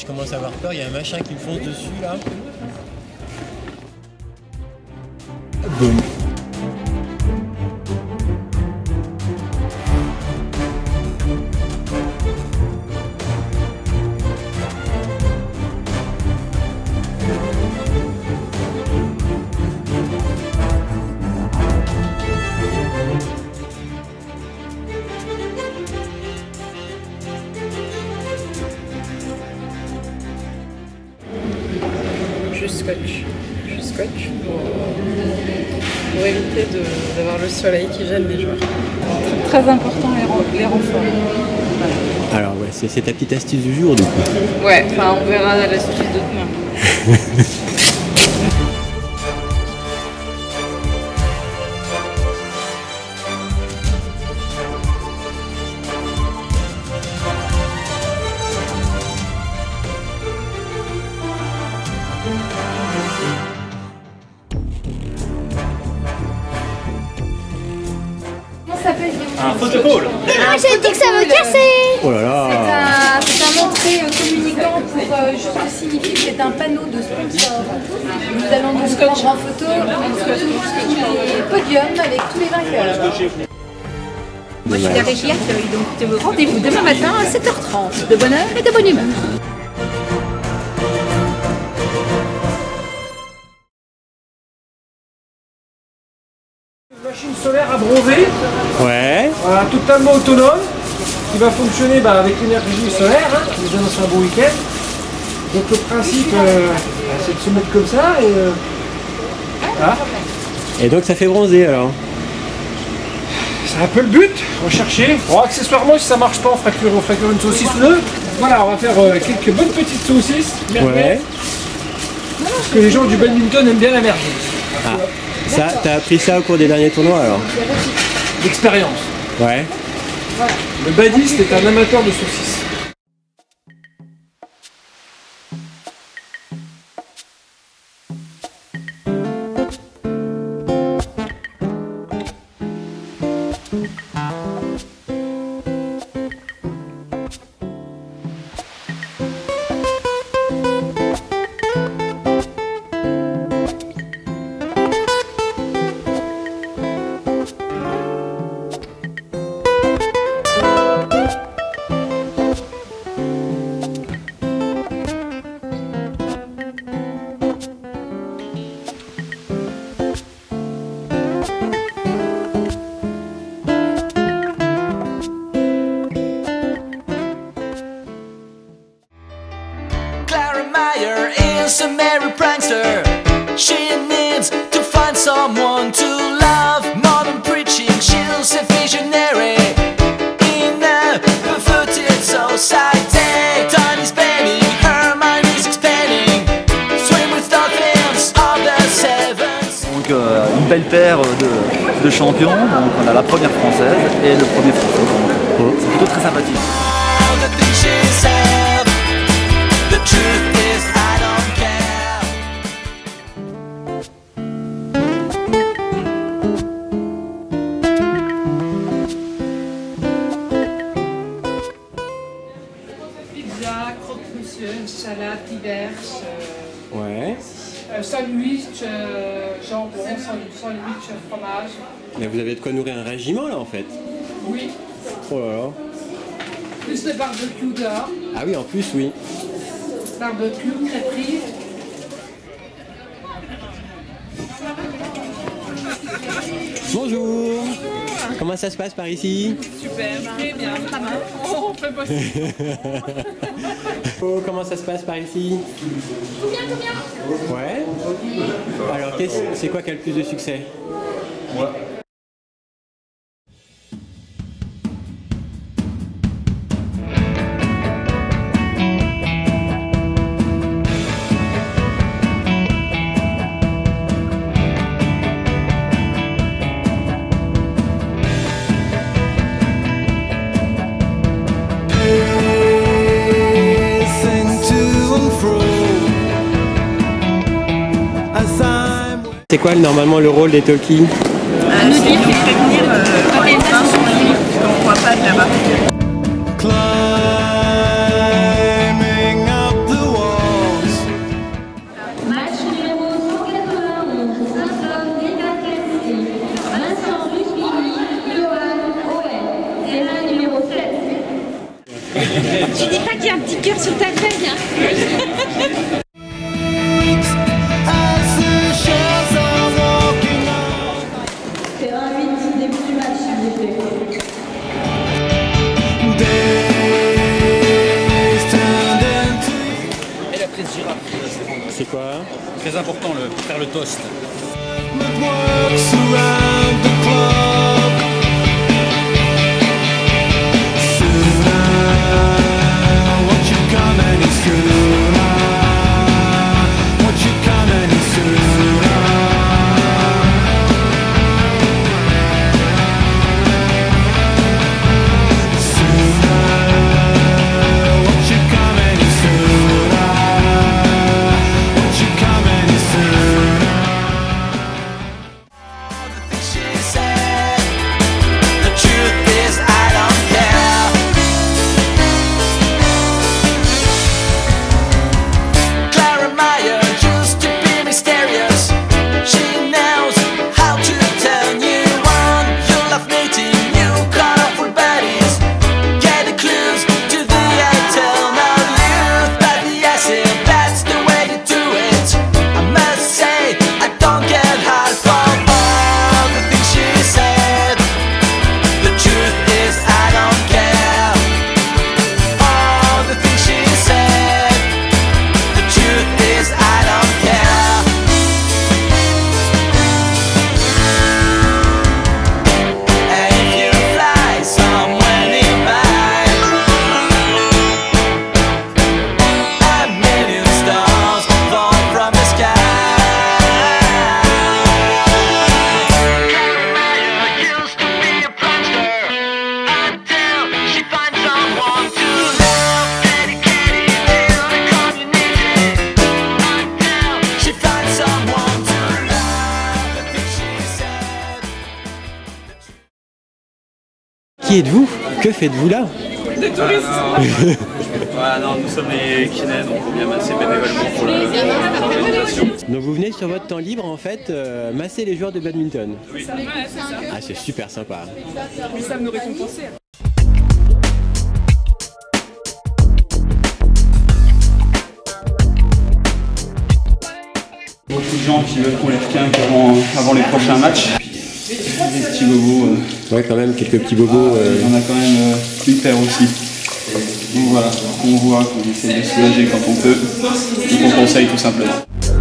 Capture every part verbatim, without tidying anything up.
je commence à avoir peur, il y a un machin qui me fonce dessus là. Boum. Je scotche. Je scotche pour, pour éviter d'avoir le soleil qui gêne les joueurs. Très important les, les renforts. Voilà. Alors ouais, c'est ta petite astuce du jour du coup. Ouais, enfin on verra l'astuce de demain. Un photocall. Ah, j'ai dit que ça me cassait. Oh là là. C'est un, un entrée communicant pour euh, juste signifier que c'est un panneau de sponsor. Nous allons nous prendre en photo les podiums avec tous les vainqueurs. Moi je suis la régie accueil, donc rendez-vous demain matin à sept heures trente, de bonne heure et de bonne humeur. Machine solaire abreuvée, Ouais. voilà, totalement autonome, qui va fonctionner bah, avec l'énergie solaire, hein, qui nous annonce un bon week-end. Donc le principe, euh, bah, c'est de se mettre comme ça et euh, voilà. Et donc ça fait bronzer alors. C'est un peu le but, rechercher. Bon, accessoirement, si ça marche pas, on fera cuire, on fera cuire une saucisse ou deux. Voilà, on va faire euh, quelques bonnes petites saucisses. Ouais. Parce que les gens du badminton aiment bien la merguez. Ah. Ça, t'as appris ça au cours des derniers tournois alors? L'expérience. Ouais. Le badiste est un amateur de saucisses. is a merry prankster. She needs to find someone to love. Modern preaching, she's a visionary in a perverted society. Time is spending, her mind is expanding. Swim with dolphins of the sevens. Donc euh, une belle paire de, de champions. Donc on a la première française et le premier français. Donc c'est plutôt très sympathique. Pizza, croque-monsieur, une salade diverse, euh, Ouais. euh, sandwich, euh, jambon, sandwich, fromage. Mais vous avez de quoi nourrir un régiment là en fait. Oui, Oh là là. plus le barbecue dehors, Ah oui, en plus, oui. barbecue, crêperie. Bonjour. Comment ça se passe par ici? Super, très bien, oh, on fait possible. Oh, comment ça se passe par ici? Tout bien, tout bien. Ouais. Alors, qu'est-ce- c'est quoi qui a le plus de succès? Ouais. C'est quoi normalement le rôle des talkies? Euh, nous dire qu'il fait venir euh, quand les mains sont libres, qu'on ne voit pas de là-bas. Climbing up the Tu dis pas qu'il y a un petit cœur sur ta feuille, hein. Et la prise girafe. C'est quoi? Très important, le, faire le toast. Qui êtes-vous? Que faites-vous là? Des touristes. Ouais, non, nous sommes les kinés, donc on vient masser bénévolement pour l'organisation. Donc vous venez sur votre temps libre en fait euh, masser les joueurs de badminton. Oui, ouais, c'est ça. Ah, c'est super sympa. Ils savent nous récompenser. Beaucoup de gens qui veulent qu'on les requinque avant, avant les prochains matchs. Des petits bobos. Euh, Ouais, quand même, quelques petits bobos. euh, Il y en a quand même euh, une paire aussi. Donc voilà, on voit qu'on essaie de se soulager quand on peut. Et qu'on conseille tout simplement.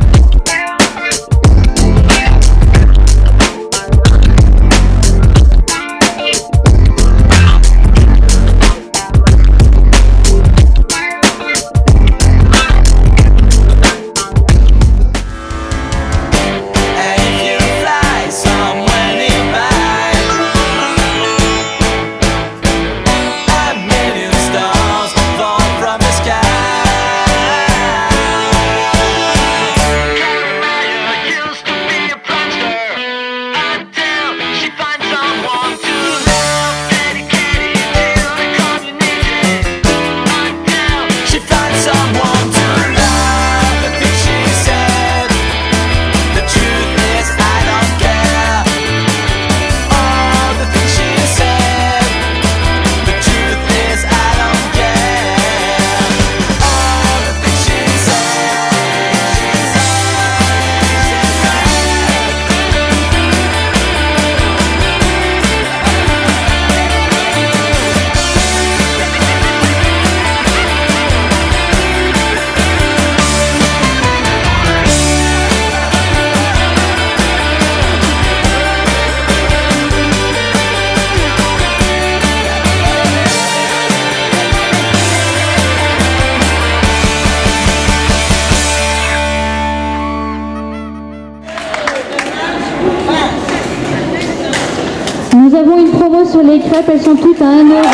Nous avons une promo sur les crêpes, elles sont toutes à un euro.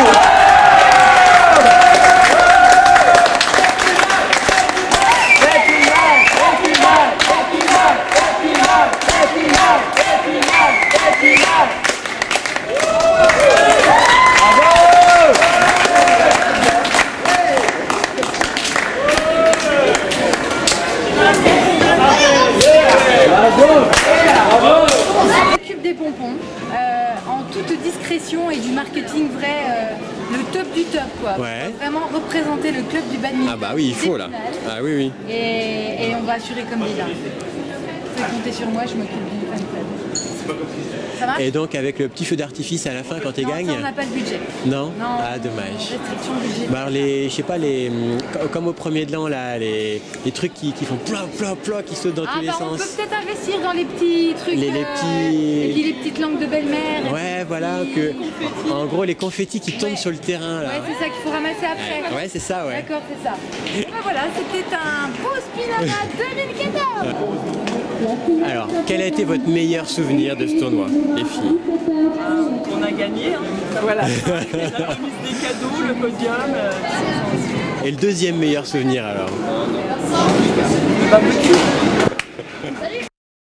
Des pompons euh, en toute discrétion et du marketing vrai euh, le top du top, quoi. Ouais. Vraiment représenter le club du badminton. Ah bah oui, il faut là. Ah oui, oui. Et, et on va assurer comme des dingues. Vous pouvez compter sur moi, je m'occupe du fan club. Ça marche? Et donc avec le petit feu d'artifice à la fin quand tu Non, gagnes? ça, on n'a pas le budget. Non, non. Ah dommage. Restriction budgétaire. Bah alors les, je sais pas, les, comme au premier de l'an là, les, les trucs qui, qui font ploc, ploc, ploc, qui sautent dans ah, tous bah, les on sens. peut peut-être investir dans les petits trucs. Les, les euh, petits... Et puis les petites langues de belle-mère. Ouais, voilà, que, en gros les confettis qui tombent ouais. sur le terrain là. Ouais, c'est ça qu'il faut ramasser après. Ouais, c'est ça, ouais. D'accord, c'est ça. Et ben voilà, c'était un beau Spinava deux mille quatorze. Alors, quel a été votre meilleur souvenir de ce tournoi, les filles? On a gagné, hein. Voilà. La remise des cadeaux, le podium. Euh, Et le deuxième meilleur souvenir alors? Le barbecue. Salut.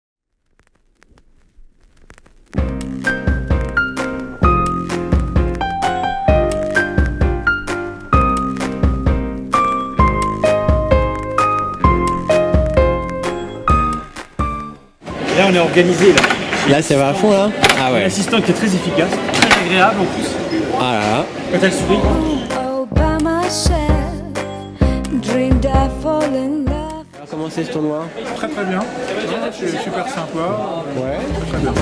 Là on est organisé là. Là ça va à fond là? Ah ouais. L'assistant qui est très efficace, très agréable en plus. Ah là là. Quand elle sourit. Alors, comment c'est ce tournoi? Très très bien. C'est super sympa. Ouais. Très bien.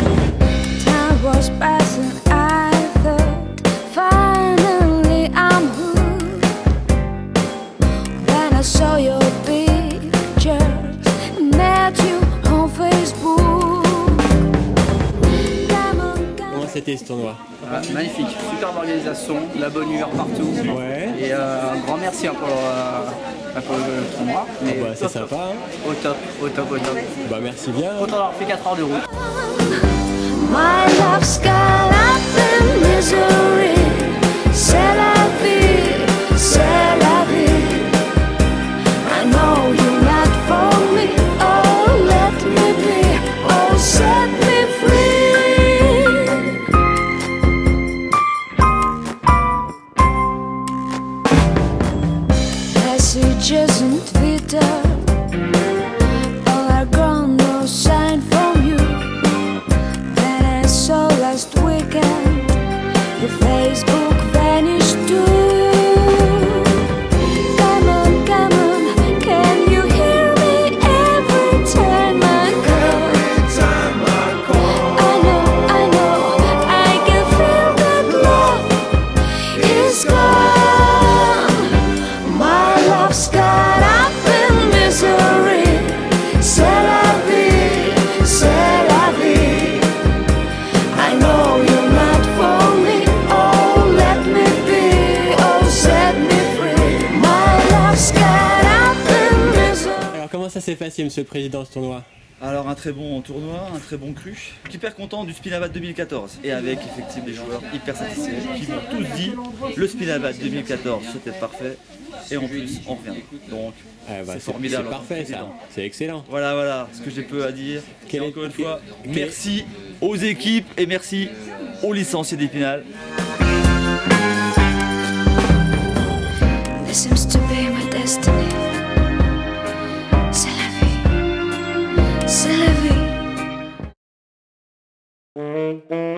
C'était ce tournoi? Ah, magnifique, superbe organisation, la bonne humeur partout. Ouais. Et euh, un grand merci hein, pour, euh, pour le tournoi. Ah bah, c'est sympa. Hein. Au top, au top, au top. Bah merci bien. Autant d'avoir fait quatre heures de route. My love's got up in misery. C'est la vie, c'est la vie. I know you're not for me. Oh, let me be. Oh, set me free. Messages on Twitter, all are gone, no sign from you. Then I saw last weekend, your Facebook vanished too. Come on, come on, can you hear me every time I call? I know, I know, I can feel that love is gone. Got up in misery. C'est la vie, c'est la vie. I know you're not for me. Oh, let me be. Oh, set me free. My love's got up in misery. Alors comment ça s'est passé, monsieur le président, ce tournoi? Alors un très bon tournoi, un très bon cru. Hyper content du Spinava deux mille quatorze. Et avec effectivement des joueurs hyper satisfaits qui m'ont tous dit le Spinava deux mille quatorze c'était parfait. Et en plus on revient. Donc ah bah c'est formidable. C'est parfait ça, c'est excellent. Voilà voilà ce que j'ai peu à dire. Quel et est... encore une fois, Quel... merci aux équipes et merci aux licenciés d'Épinal. This seems to be my destiny. C'est la vie. C'est la vie.